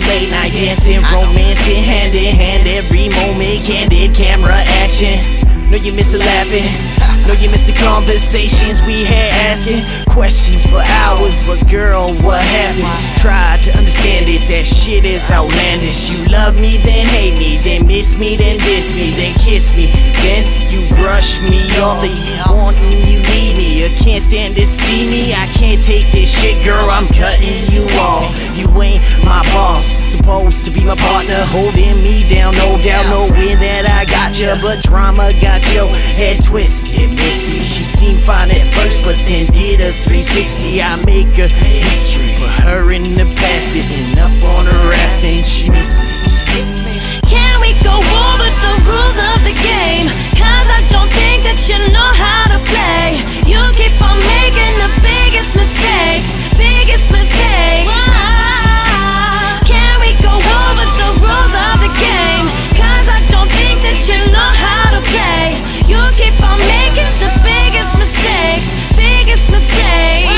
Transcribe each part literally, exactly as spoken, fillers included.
late night dancing, romancing, hand in hand, every moment, candid camera action. Know you miss the laughing, know you miss the conversations we had, asking questions for hours. But girl, what happened? Tried to understand it, that shit is outlandish. You love me, then hate me, then miss me, then diss me, then kiss me, then you brush me off. That you want and you need me, you can't stand to see me. I can't take this shit, girl, I'm cutting you off. You ain't my boss, supposed to be my partner, holding me down, no doubt, knowing that I got ya. But drama got your head twisted, missy. She seemed fine at first, but then did a three sixty. I make a history, put her in the past, sitting up on her ass, and she miss me, she miss me. Can we go over the rules of the game? Cause I don't think that you know how to play. You keep on making the biggest mistakes, biggest mistakes. Can we go over the rules of the game? Cause I don't think that you know how to play. You keep on making the biggest mistakes, biggest mistakes.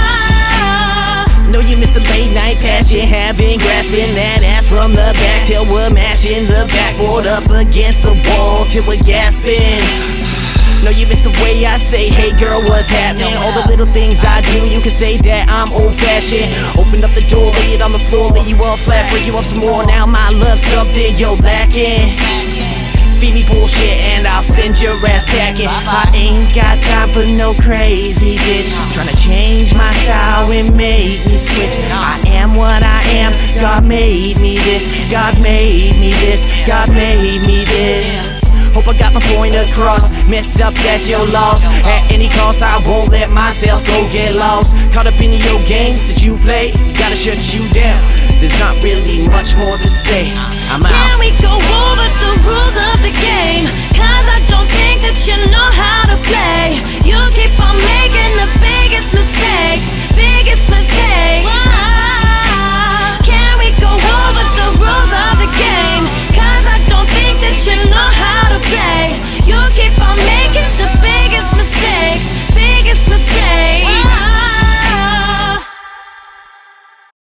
Know you miss a late night passion, having grasping that ass from the back till we're mashing the backboard up against the wall till we're gasping. Know you miss the way I say, hey girl, what's happening? All the little things I do, you can say that I'm old-fashioned. Open up the door, lay it on the floor, lay you off flat, break you off some more. Now my love's something you're lacking. Feed me bullshit and I'll send your ass packing. I ain't got time for no crazy bitch tryna change my style and make me switch. I am what I am, God made me this, God made me this, God made me this. Hope I got my point across, mess up, that's your loss. At any cost, I won't let myself go get lost. Caught up in your games that you play, gotta shut you down. There's not really much more to say, I'm out. Can we go over the rules of the game? Cause I don't think that you know how to play. You keep on making the biggest mistakes, biggest mistakes.